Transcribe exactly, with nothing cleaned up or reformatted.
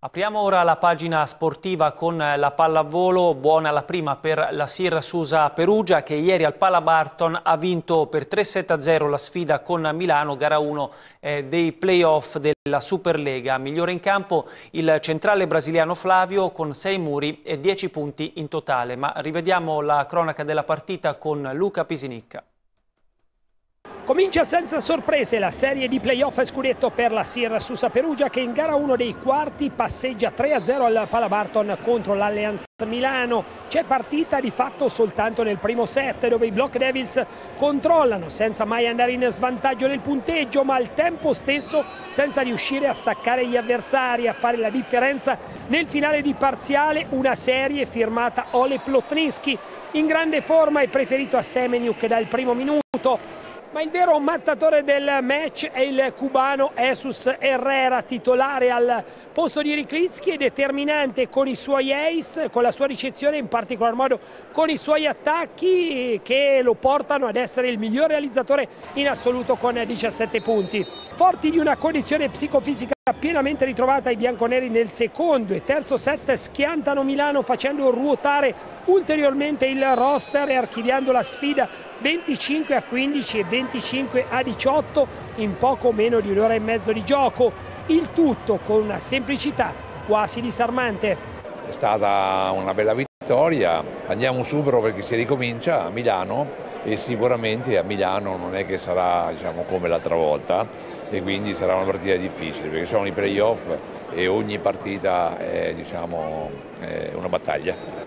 Apriamo ora la pagina sportiva con la pallavolo, buona la prima per la Siracusa Perugia che ieri al Palabarton ha vinto per tre sette a zero la sfida con Milano, gara uno eh, dei playoff della Superlega. Migliore in campo il centrale brasiliano Flavio con sei muri e dieci punti in totale, ma rivediamo la cronaca della partita con Luca Pisinicca. Comincia senza sorprese la serie di playoff e scudetto per la Siracusa Perugia che in gara uno dei quarti passeggia tre a zero al Palabarton contro l'Allianz Milano. C'è partita di fatto soltanto nel primo set dove i Block Devils controllano senza mai andare in svantaggio nel punteggio, ma al tempo stesso senza riuscire a staccare gli avversari, a fare la differenza nel finale di parziale. Una serie firmata Ole Plotnyski in grande forma e preferito a Semeniuk dal primo minuto. Ma il vero mattatore del match è il cubano Jesus Herrera, titolare al posto di Riklitsky e determinante con i suoi ace, con la sua ricezione, in particolar modo con i suoi attacchi che lo portano ad essere il miglior realizzatore in assoluto con diciassette punti. Forti di una condizione psicofisica pienamente ritrovata, i bianconeri nel secondo e terzo set schiantano Milano facendo ruotare ulteriormente il roster e archiviando la sfida venticinque a quindici e venticinque a diciotto in poco meno di un'ora e mezzo di gioco, il tutto con una semplicità quasi disarmante. È stata una bella vittoria, andiamo subito perché si ricomincia a Milano e sicuramente a Milano non è che sarà, diciamo, come l'altra volta e quindi sarà una partita difficile perché sono i playoff e ogni partita è, diciamo, è una battaglia.